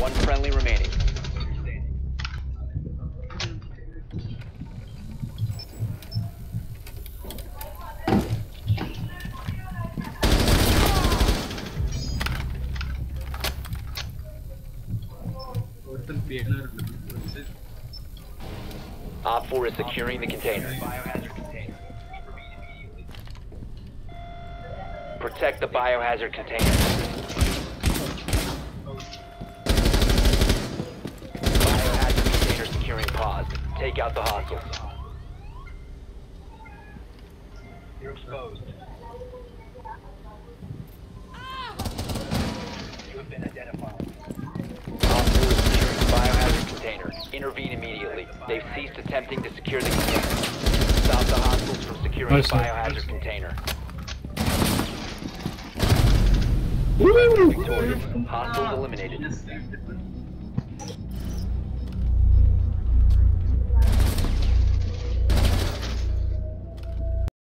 One friendly remaining. Op 4 is securing the container. Protect the biohazard container. Biohazard container securing paused. Take out the hostiles. You're exposed. You have been identified. Op 4 is securing the biohazard container. Intervene immediately. They've ceased attempting to secure the container. Stop the hostiles from securing the biohazard container. Victorious. Hostiles eliminated.